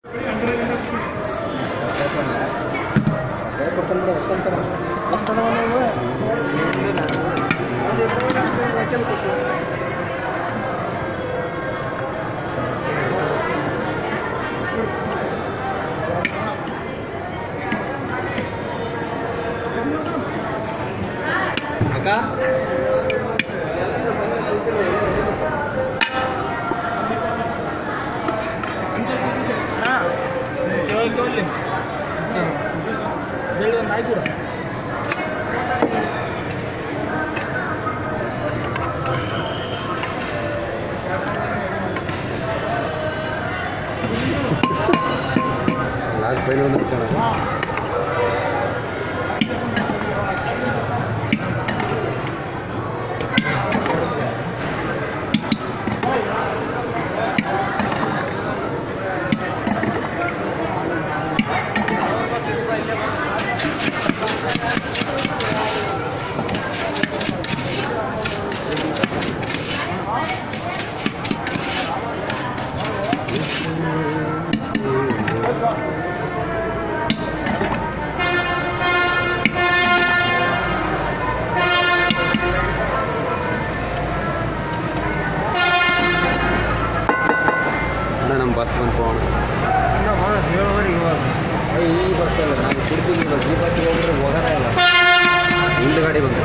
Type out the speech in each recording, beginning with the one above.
last पहले ಒಂದು ಚೆನ್ನಾಗಿ ನಮ್ಮ ಬಸ್ ಬಂದು ಈ ಬಸ್ ಅಲ್ಲ ನಾನು ಕುಡ್ತೀನಿ ಬಸ್ ಈ ಬಸ್ಗೆ ಹೋದ್ರೆ ಹೋಗೋದೇ ಇಲ್ಲ ಹಿಂದೆ ಗಾಡಿ ಬಂದು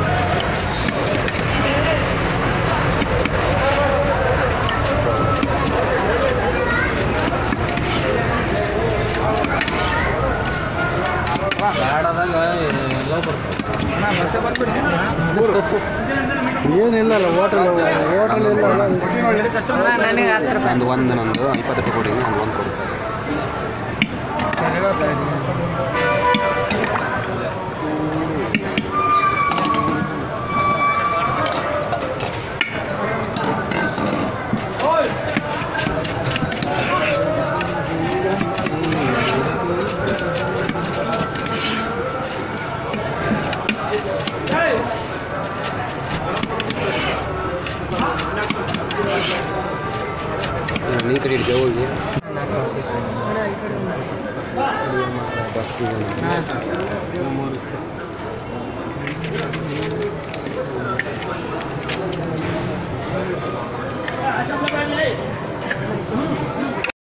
ಬ್ಯಾಡದಾಗ ಎಲ್ಲ ಬರ್ತದೆ ಏನಿಲ್ಲಲ್ಲ ಹೋಟೆಲ್ ಇಲ್ಲ ಒಂದು ನಂದು 20 ರೂಪಾಯಿ ಕೊಡಿ ನಾನು ಒಂದು ಕೊಡಿ ನೀ ಕಡೆ ಹಿಡಿದೆ ಹೋಗಿ ಬಸ್